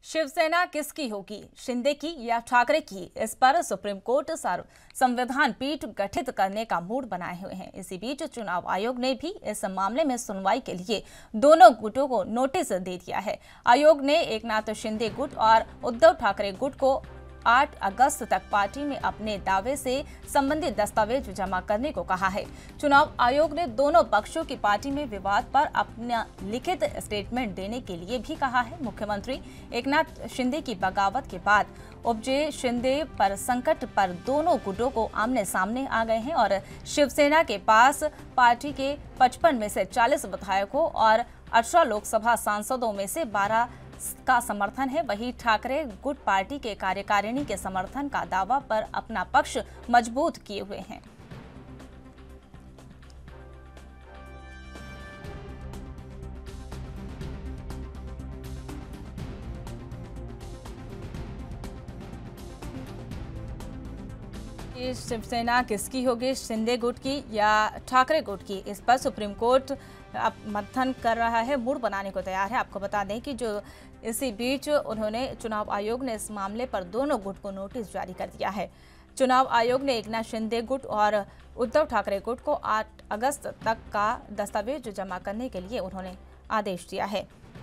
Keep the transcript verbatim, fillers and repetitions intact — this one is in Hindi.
शिवसेना किसकी होगी, शिंदे की या ठाकरे की? इस पर सुप्रीम कोर्ट संविधान पीठ गठित करने का मूड बनाए हुए हैं। इसी बीच चुनाव आयोग ने भी इस मामले में सुनवाई के लिए दोनों गुटों को नोटिस दे दिया है। आयोग ने एकनाथ शिंदे गुट और उद्धव ठाकरे गुट को आठ अगस्त तक पार्टी में अपने दावे से संबंधित दस्तावेज जमा करने को कहा है। चुनाव आयोग ने दोनों पक्षों की पार्टी में विवाद पर अपना लिखित स्टेटमेंट देने के लिए भी कहा है। मुख्यमंत्री एकनाथ शिंदे की बगावत के बाद उपजे शिंदे पर संकट पर दोनों गुटों को आमने सामने आ गए हैं और शिवसेना के पास पार्टी के पचपन में से चालीस विधायकों और अठारह लोकसभा सांसदों में से बारह का समर्थन है। वहीं ठाकरे गुट पार्टी के कार्यकारिणी के समर्थन का दावा पर अपना पक्ष मजबूत किए हुए हैं। शिवसेना किसकी होगी, शिंदे गुट की या ठाकरे गुट की? इस पर सुप्रीम कोर्ट अब मंथन कर रहा है, मूड बनाने को तैयार है। आपको बता दें कि जो इसी बीच उन्होंने चुनाव आयोग ने इस मामले पर दोनों गुट को नोटिस जारी कर दिया है। चुनाव आयोग ने एकनाथ शिंदे गुट और उद्धव ठाकरे गुट को आठ अगस्त तक का दस्तावेज जमा करने के लिए उन्होंने आदेश दिया है।